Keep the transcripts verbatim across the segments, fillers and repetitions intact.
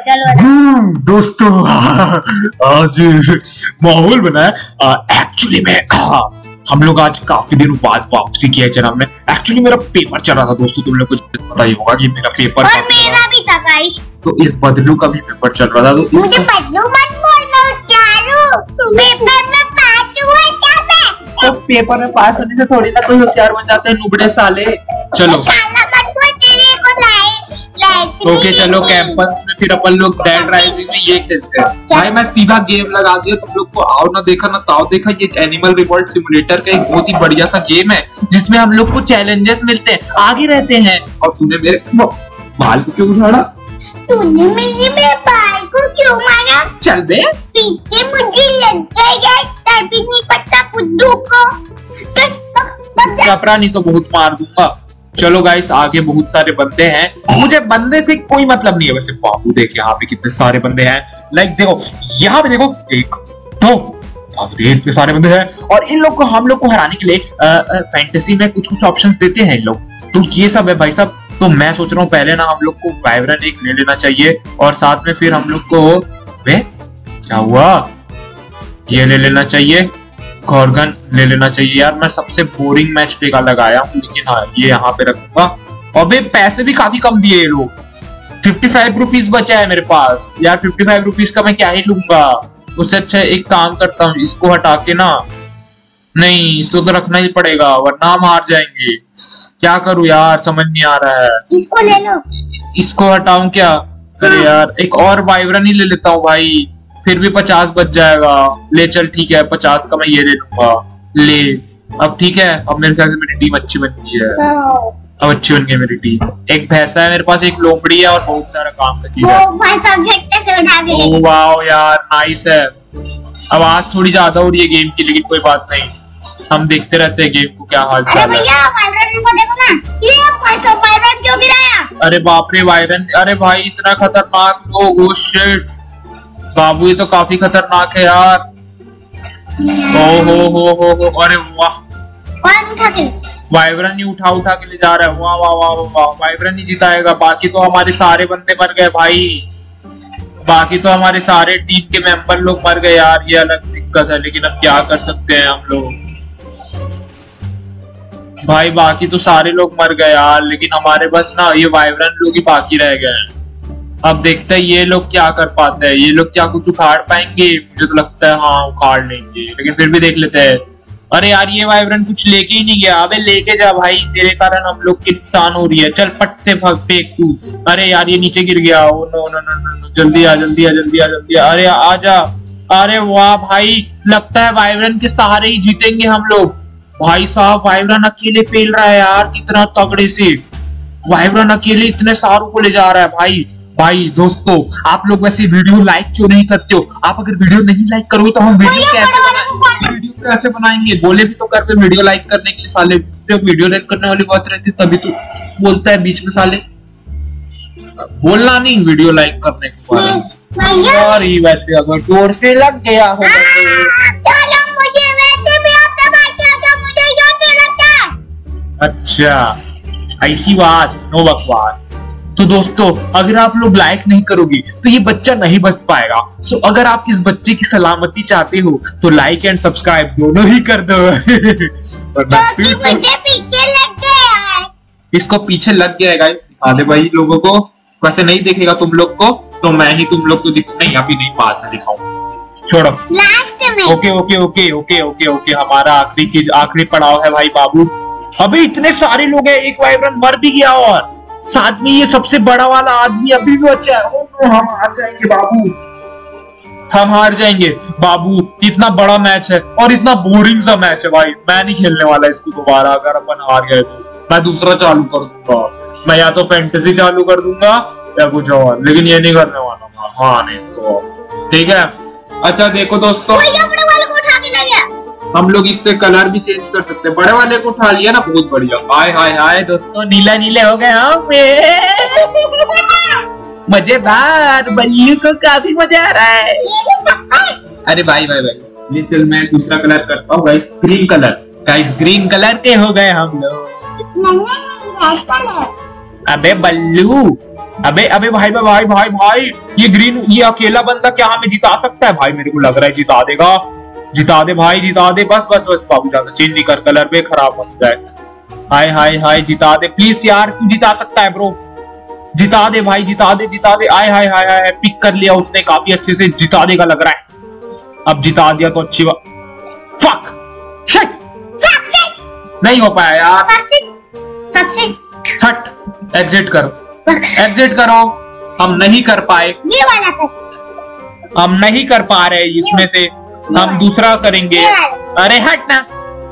चलो दोस्तों आज माहौल बना है। एक्चुअली में हम लोग आज काफी दिनों बाद वापसी किया है जनाब में। एक्चुअली मेरा पेपर चल रहा था दोस्तों, तुम लोग को पता ही होगा कि मेरा पेपर और मेरा भी था गाइस। तो इस बदलू का भी पेपर चल रहा था। तो मुझे बदलू मत बोलना चारू, पेपर में पास हुआ क्या मैं? तो पेपर में पास होने से थोड़ी ना कोई होशियार बन जाते हैं नुबड़े साले। चलो साला मत बोल, तेरे को लाइक ओके चलो कैंपस में फिर अपन लोग डेड राइजिंग में ये खेलते हैं। भाई मैं सीधा गेम लगा दिया तुम लोग को, आओ ना देखा ना ताओ देखा। ये एनिमल रिवॉल्ट सिमुलेटर का एक बहुत ही बढ़िया सा गेम है जिसमें हम लोग को चैलेंजेस मिलते हैं, आगे रहते हैं। और तूने मेरे बाल को क्यों उछाड़ा? तूने मेरे मेरे बाल को क्यों मारा? चल बे पीछे मुझे लग गया, तभी नहीं पता बुद्धू को। कपड़ा नहीं तो बहुत मार दूंगा। चलो गाइस आगे बहुत सारे बंदे हैं, मुझे बंदे से कोई मतलब नहीं है। वैसे बाबू देख यहाँ पे कितने सारे बंदे हैं। लाइक देखो यहाँ पे देखो, एक दो इतने सारे बंदे हैं। और इन लोग को हम लोग को हराने के लिए फैंटेसी में कुछ कुछ ऑप्शंस देते हैं इन लोग। तो ये सब है भाई साहब। तो मैं सोच रहा हूँ पहले ना हम लोग को वाइब्रेन एक ले लेना चाहिए और साथ में फिर हम लोग को वे क्या हुआ ये ले लेना चाहिए, गॉर्गन ले लेना चाहिए। यार मैं सबसे बोरिंग मैच टेका लगाया हूँ, लेकिन हाँ ये यहाँ पे रखूंगा। और भाई पैसे भी काफी कम दिए ये लोग, फिफ्टी फाइव रुपीज बचा है मेरे पास। यार फिफ्टी फाइव रुपीज का मैं क्या ही लूंगा, उससे अच्छा एक काम करता हूँ इसको हटा के ना, नहीं इसको तो रखना ही पड़ेगा वरना हम हार जाएंगे। क्या करूँ यार समझ नहीं आ रहा है। इसको ले लो। इसको हटाऊं क्या? अरे यार एक और वाइब्रेन ही ले लेता हूँ भाई, फिर भी पचास बच जाएगा। ले चल ठीक है, पचास का मैं ये ले लूंगा। ले अब ठीक है, अब मेरे ख्याल से मेरी टीम अच्छी बन गई है। अब अच्छी बन गई मेरी टीम। एक भैंसा है मेरे पास, एक लोमड़ी है और बहुत सारा काम का चीज है। वो भाई सब्जेक्ट से उठा के ओह वाओ यार नाइस है। आवाज थोड़ी ज्यादा हो रही है गेम की, लेकिन कोई बात नहीं, हम देखते रहते हैं गेम को क्या हाल चाल है। भैया वाइब्रेन को देखो ना, ये वाइब्रेन क्यों गिराया? अरे बाप रे वाइब्रेन, अरे भाई इतना खतरनाक लोग, ओह शिट बाबू ये तो काफी खतरनाक है यार। ओ हो हो हो हो अरे वाह, कौन उठा के? वाइब्रेन ही उठा उठा के ले जा रहा है। वाह वाह वाह वाह, वाइब्रेन ही जिताएगा। बाकी तो हमारे सारे बंदे मर गए भाई, बाकी तो हमारे सारे टीम के मेंबर लोग मर गए यार। ये अलग दिक्कत है, लेकिन अब क्या कर सकते हैं हम लोग भाई। बाकी तो सारे लोग मर गए यार, लेकिन हमारे बस ना ये वाइब्रेन लोग ही बाकी रह गए हैं। अब देखते हैं ये लोग क्या कर पाते हैं, ये लोग क्या कुछ उखाड़ पाएंगे? मुझे तो लगता है हाँ उखाड़ लेंगे, लेकिन फिर भी देख लेते हैं। अरे यार ये वाइब्रेन कुछ लेके ही नहीं गया। अबे लेके जा भाई, तेरे कारण हम लोग की नुकसान हो रही है। चल फट से भाग फेंक तू। अरे यार ये नीचे गिर गया। Oh no no no no, जल्दी आ जल्दी आ जल्दी आ जल्दी आ। अरे आजा। अरे वाह भाई, लगता है वाइब्रेन के सहारे ही जीतेंगे हम लोग। भाई साहब वाइब्रेन अकेले पेल रहा है यार, कितना तगड़े से वाइब्रेन अकेले इतने सारों को ले जा रहा है भाई। भाई दोस्तों आप लोग वैसे वीडियो लाइक क्यों नहीं करते हो? आप अगर वीडियो नहीं लाइक करोगे तो हम वीडियो कैसे बनाएंगे? वीडियो कैसे बनाएंगे? बोले भी तो कर पे वीडियो लाइक करने के लिए साले, वीडियो लाइक करने वाली बात रहती तभी तो बोलता है बीच में साले। बोलना नहीं वीडियो लाइक करने के बारे में। सॉरी वैसे अगर जोर से लग गया हो अच्छा ऐसी बात, नो बकवास। तो दोस्तों अगर आप लोग लाइक नहीं करोगे तो ये बच्चा नहीं बच पाएगा। सो अगर आप इस बच्चे की सलामती चाहते हो तो लाइक एंड सब्सक्राइब दोनों ही कर दो। मुझे पीछे लग गया। इसको पीछे लग गया है गाइस, दिखा दे भाई लोगों को। वैसे नहीं दिखेगा तुम लोग को तो मैं ही तुम लोग को दिख नहीं अभी नहीं बाद में दिखाऊं, छोड़ो लास्ट में। Okay okay okay okay okay okay हमारा आखिरी चीज आखिरी पड़ाव है भाई बाबू। अभी इतने सारे लोग हैं, एक वाइब्रेन मर भी गया और साथ में ये सबसे बड़ा वाला आदमी अभी भी बचा है। ओ, हम हार जाएंगे बाबू, हम हार जाएंगे बाबू। इतना बड़ा मैच है और इतना बोरिंग सा मैच है भाई, मैं नहीं खेलने वाला इसको दोबारा। अगर अपन हार गए तो मैं दूसरा चालू कर दूंगा, मैं या तो फैंटेसी चालू कर दूंगा या कुछ और, लेकिन ये नहीं करने वाला। हाँ नहीं तो ठीक है। अच्छा देखो दोस्तों हम लोग इससे कलर भी चेंज कर सकते हैं। बड़े वाले को उठा लिया ना, बहुत बढ़िया। हाय हाय हाय दोस्तों नीला नीले हो गए हम मजेदार। बल्लू को काफी मजा आ रहा है। अरे भाई भाई भाई ये चल मैं दूसरा कलर करता हूँ guys, green colour. Guys green colour के हो गए हम लोग। अबे बल्लू अबे अबे भाई भाई भाई भाई ये ग्रीन ये अकेला बंदा क्या हमें जिता सकता है भाई? मेरे को लग रहा है जिता देगा। जिता दे भाई जिता दे, बस बस बस बाबू ज्यादा चेंज नहीं कर, कलर पे खराब मत जाए। हाय हाय हाय जिता दे प्लीज यार, तू जिता सकता है ब्रो, जिता दे भाई जिता दे जिता दे। आय हाय हाय हाय पिक कर लिया उसने काफी अच्छे से, जिता देगा लग रहा है। अब जिता दिया तो अच्छी बात। फक शिट नहीं हो पाया यार। हट एग्जिट करो एग्जिट करो, हम नहीं कर पाए, ये वाला कर। हम नहीं कर पा रहे इसमें से, हम दूसरा करेंगे। अरे हट ना,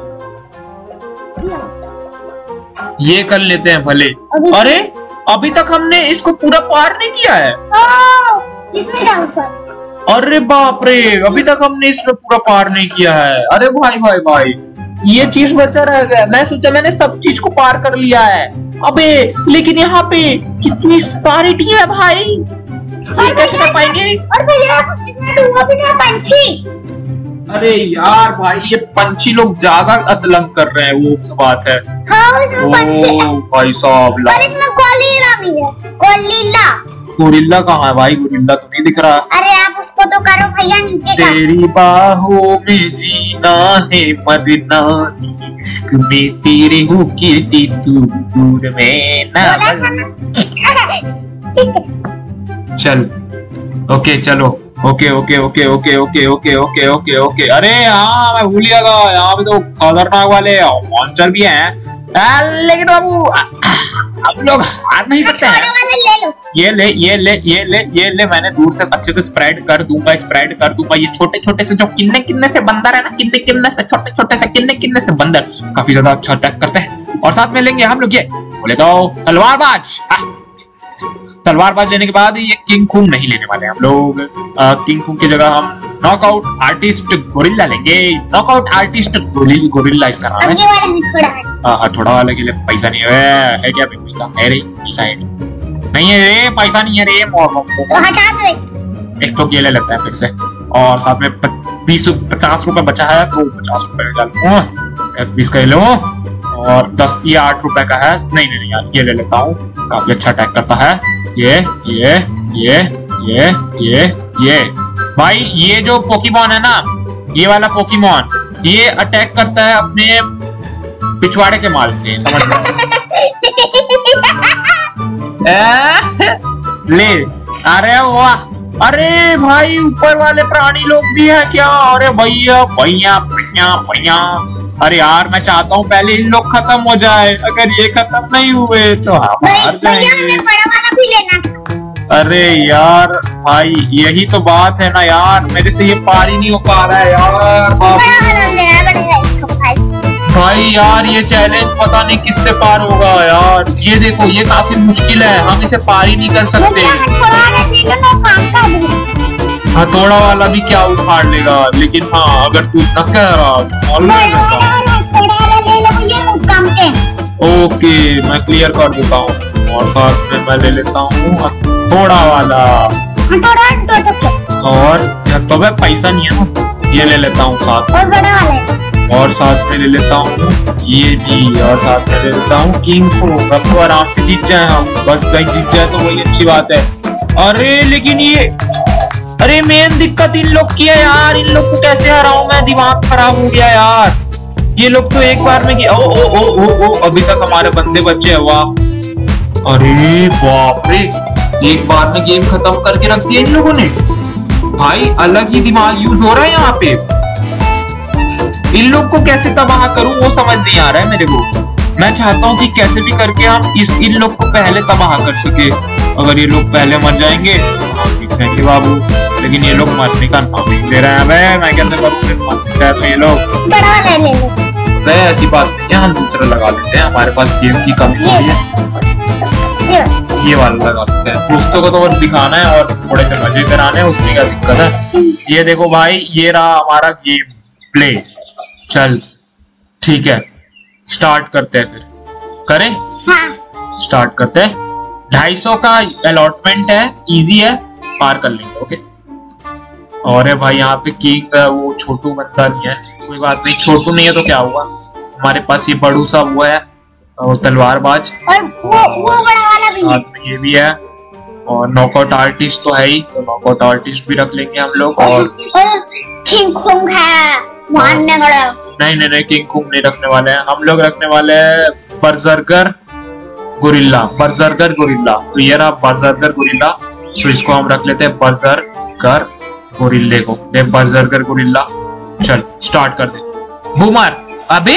ये कर लेते हैं भले। अरे अभी तक हमने इसको पूरा पार नहीं किया है। ओ, इसमें डांस अरे बाप रे, अभी तक हमने इसमें पूरा पार नहीं किया है। अरे भाई भाई भाई ये चीज बचा रह गया। मैं सोचा मैंने सब चीज को पार कर लिया है। अबे लेकिन यहाँ पे कितनी सारी टीम है भाई, और कैसे कर पाएंगे? और भैया इसमें तो वो भी था पंछी। अरे यार भाई ये पंछी लोग ज्यादा अतलंग कर रहे हैं, वो बात है। हाँ इसमें पंछी है। भाई साहब और इसमें गोरिल्ला भी है। गोरिल्ला गोरिल्ला कहाँ है भाई? गोरिल्ला तो नहीं दिख रहा। अरे आप उसको तो करो भैया नीचे का। तेरी बाहों में जीना है मरना, इश्क में तेरे हो कीर्ति तू दूर में ना। चल ओके चलो okay okay okay okay okay okay okay okay okay. अरे हाँ मैं भूल गया था, यहाँ पे तो खतरनाक वाले मॉन्स्टर भी हैं। लेकिन बाबू हम लोग हार नहीं सकते हैं। ले लो। ये ले ये ले ये ले ये ले, मैंने दूर से अच्छे से स्प्रेड कर दूंगा स्प्रेड कर दूंगा। ये छोटे छोटे से जो किन्ने किन्ने से बंदर है ना, किन्ने किन्ने से छोटे छोटे से किन्ने किन्ने से बंदर काफी ज्यादा अच्छा अटैक करते हैं। और साथ में लेंगे हम लोग ये बोले तो तलवारबाज। तलवारबाज लेने के बाद ये किंग खून नहीं लेने वाले हम लोग। किंग खून की जगह हम नॉकआउट आर्टिस्ट गोरिल्ला लेंगे। नॉकआउट आर्टिस्ट गोरिल्ला इसका नाम है। हथौड़ा वाले के लिए पैसा नहीं है, है क्या पैसा? है रे पैसा है नहीं है रे, पैसा नहीं है रे। तो हटा दो एक तो ये ले लेते हैं फिर से। और साथ में बीस पचास रुपए बचा है तो पचास रुपए का बीस का ले लो। और दस ये आठ रुपए का है। नहीं नहीं यार ये ले लेता हूँ, काफी अच्छा अटैक करता है। ये ये ये ये ये ये भाई ये जो पोकीमॉन है ना, ये वाला पोकीमॉन ये अटैक करता है अपने पिछवाड़े के माल से, समझ लो। ले अरे वाह, अरे भाई ऊपर वाले प्राणी लोग भी है क्या? अरे भैया भैया भैया भैया, अरे यार मैं चाहता हूँ पहले इन लोग खत्म हो जाए। अगर ये खत्म नहीं हुए तो हम हार जाएंगे। बड़ा वाला भी लेना था। अरे यार भाई यही तो बात है ना यार, मेरे से ये पार ही नहीं हो पा रहा है यार। बड़ा वाला लेना पड़ेगा इसको भाई। भाई यार ये चैलेंज पता नहीं किससे पार होगा यार। ये देखो ये काफी मुश्किल है, हम इसे पार ही नहीं कर सकते। हथौड़ा वाला भी क्या उखाड़ लेगा, लेकिन हाँ अगर तू इतना कह रहा ओके मैं क्लियर कर देता हूँ। और साथ में मैं ले लेता हूँ हथौड़ा वाला। और तो मैं पैसा नहीं है ना, ये ले लेता हूँ साथ। और बड़ा वाला और साथ में ले लेता हूँ ये भी। और साथ में ले लेता हूँ किंग को। अब तो आराम से जीत जाए हम, बस कहीं जीत जाए तो वही अच्छी बात है। अरे लेकिन ये अरे मेन दिक्कत इन लोग की है यार, इन लोग को कैसे हराऊं मैं, दिमाग खराब हो गया यार। ये लोग तो एक बार में ओ ओ ओ ओ ओ अभी तक हमारे बंदे बचे हैं। वाह अरे बाप रे, एक बार में गेम खत्म करके रख दिया इन लोगों ने भाई। अलग ही दिमाग यूज हो रहा है यहाँ पे। इन लोग को कैसे तबाह करूं वो समझ नहीं आ रहा है मेरे को। मैं चाहता हूँ कि कैसे भी करके हम इस इन लोग को पहले तबाह कर सके। अगर ये लोग पहले मर जाएंगे तो बाबू, लेकिन ये लोग मरने का नाम नहीं दे रहे हैं। मैं कैसे करूँ? ये लोग बड़ा वाला ले लो। ऐसी बात नहीं है, हम दूसरा लगा लेते हैं, हमारे पास गेम की कमी नहीं है। ये वाला लगा लेते हैं, दोस्तों को तो बस दिखाना है और थोड़े से मजे कराने हैं, उसकी क्या दिक्कत है। ये देखो भाई ये रहा हमारा गेम प्ले। चल ठीक है स्टार्ट करते हैं, फिर करें। हाँ। स्टार्ट करते हैं। ढाई सौ का अलॉटमेंट है, इजी है, पार कर लेंगे। ओके। और है भाई यहाँ पे किंग वो छोटू बंदा नहीं है, कोई बात नहीं, छोटू नहीं है तो क्या हुआ, हमारे पास ये बड़ू सा वो है और तलवारबाज। और वो वो बड़ा वाला भी साथ में ये भी है। और नॉकआउट आर्टिस्ट तो है ही, तो नॉकआउट आर्टिस्ट भी रख लेंगे हम लोग। और किंग खुंग है मारने वाला। नहीं नहीं नहीं किंग खुंग नहीं रखने वाले हैं हम लोग, रखने वाले हैं बर्जरगर गोरिल्ला। बर्जरगर गोरिल्ला, तो ये रहा बर्जरगर गोरिल्ला। तो इसको हम रख लेते हैं बर्जरगर गोरिल्ले को। ये बर्जरगर गोरिल्ला, चल स्टार्ट कर दे। बूमर, अबे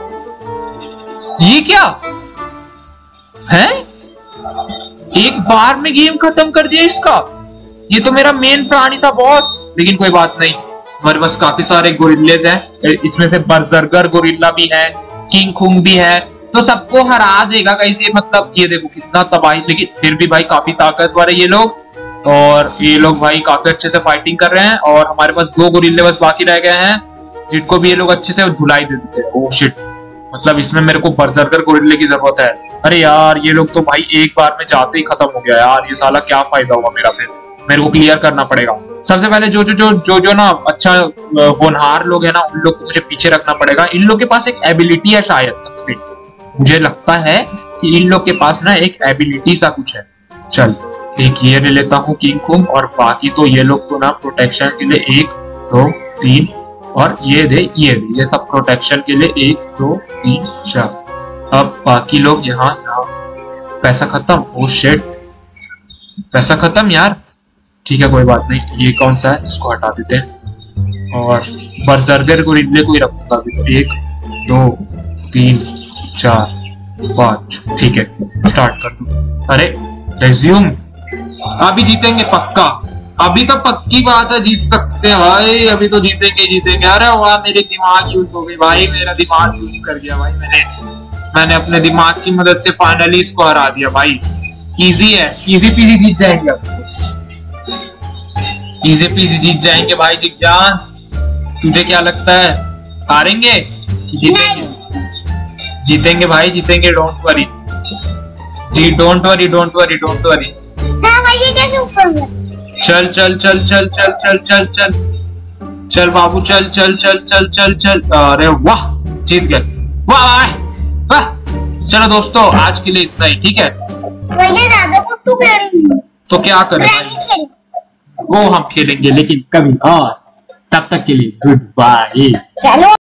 ये क्या है? एक बार में गेम खत्म कर दिया इसका। ये तो मेरा मेन प्राणी था बॉस। लेकिन कोई बात नहीं, हमारे पास काफी सारे गोरिल्लेज हैं। इसमें से बर्जरगर गोरिल्ला भी है, किंग खुंग भी है, तो सबको हरा देगा कैसे। मतलब ये देखो कितना तबाही, लेकिन फिर भी भाई काफी ताकतवर है ये लोग। और ये लोग भाई काफी अच्छे से फाइटिंग कर रहे हैं। और हमारे पास दो गोरिल्ले बस बाकी रह गए हैं, जिनको भी ये लोग अच्छे से धुलाई दे देते हैं। ओह शिट, मतलब इसमें मेरे को बर्जरगर गोरिल्ले की जरूरत है। अरे यार ये लोग तो भाई एक बार में जाते ही खत्म हो गया यार। ये साला क्या फायदा होगा मेरा, फिर मेरे को क्लियर करना पड़ेगा। सबसे पहले जो जो जो जो जो ना अच्छा होनहार लोग है ना, उन लोग को मुझे पीछे रखना पड़ेगा। इन लोग के पास एक एबिलिटी है शायद तक से, मुझे लगता है कि इन लोग के पास ना एक एबिलिटी सा कुछ है। चल एक ये ले लेता हूँ किंग खुंग, और बाकी तो ये लोग तो ना प्रोटेक्शन के लिए एक दो तीन, और ये दे ये दे, ये सब प्रोटेक्शन के लिए एक दो तीन चार। अब बाकी लोग यहाँ यहाँ। पैसा खत्म, ओ शिट पैसा खत्म यार। ठीक है कोई बात नहीं, ये कौन सा है, इसको हटा देते हैं। और बर्जरगर गोरिल्ले को ही रखूंगा अभी तो। एक दो तीन चार पाँच, ठीक है स्टार्ट कर दो। अरे रेज्यूम, अभी जीतेंगे पक्का। अभी तो पक्की बात है, जीत सकते हैं भाई। अभी तो जीतेंगे जीतेंगे। अरे वाह मेरे दिमाग यूज हो गई भाई, मेरा दिमाग यूज कर गया भाई। मैंने मैंने अपने दिमाग की मदद से फाइनली इसको हरा दिया भाई। इजी है, इजी पीजी जीत जाएंगे। इजी पीजी जीत जाएंगे भाई। जिज्ञास तुझे क्या लगता है, हारेंगे जीतेंगे? जीतेंगे भाई जीतेंगे, डोंट वरी जी, don't worry don't worry don't worry. हाँ भाई ये कैसे ऊपर हुआ? चल चल चल चल चल चल चल चल चल बाबू, चल चल चल चल चल चल। अरे वाह जीत गए, वाह वाह वाह। चलो दोस्तों आज के लिए इतना ही, ठीक है? ज्यादा कुछ तो खेल, तो क्या करें भाई, वो हम खेलेंगे लेकिन कभी और। तब तक के लिए गुड बाय। चलो।